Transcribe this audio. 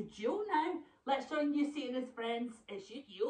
Joe now. Let's join you, seeing as friends. It's you.